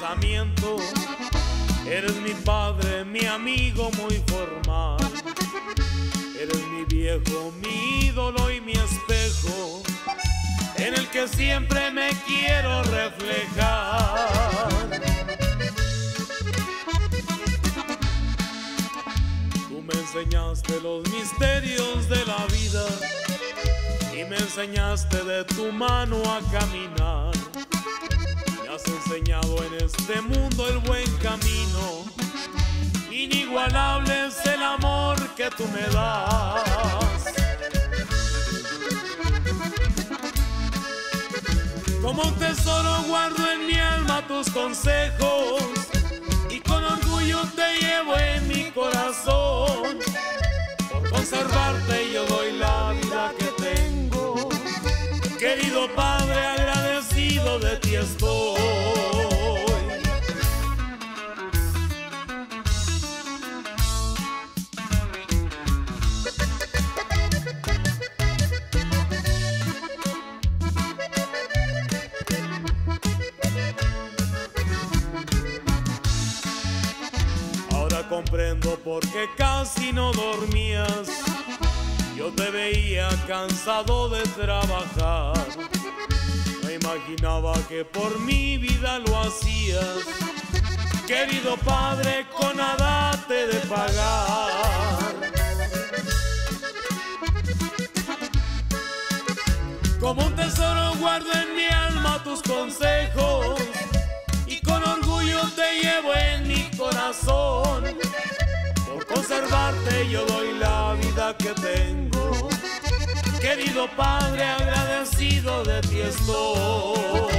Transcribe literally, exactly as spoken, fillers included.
pensamiento. Eres mi padre, mi amigo muy formal. Eres mi viejo, mi ídolo y mi espejo, en el que siempre me quiero reflejar. Tú me enseñaste los misterios de la vida y me enseñaste de tu mano a caminar. Me has enseñado en este mundo el buen camino. Inigualable es el amor que tú me das. Como un tesoro guardo en mi alma tus consejos y con orgullo te llevo en mi corazón. Por conservarte yo doy la vida que tengo. Querido Padre, agradecido de ti estoy. Ahora comprendo por qué casi no dormías. Yo te veía cansado de trabajar. No imaginaba que por mi vida lo hacías. Querido Padre, con nada te he de pagar. Como un tesoro guardo en mi alma tus consejos y con orgullo te llevo en mi corazón. Por conservarte yo doy la vida que tengo. Querido Padre, agradecido de ti estoy.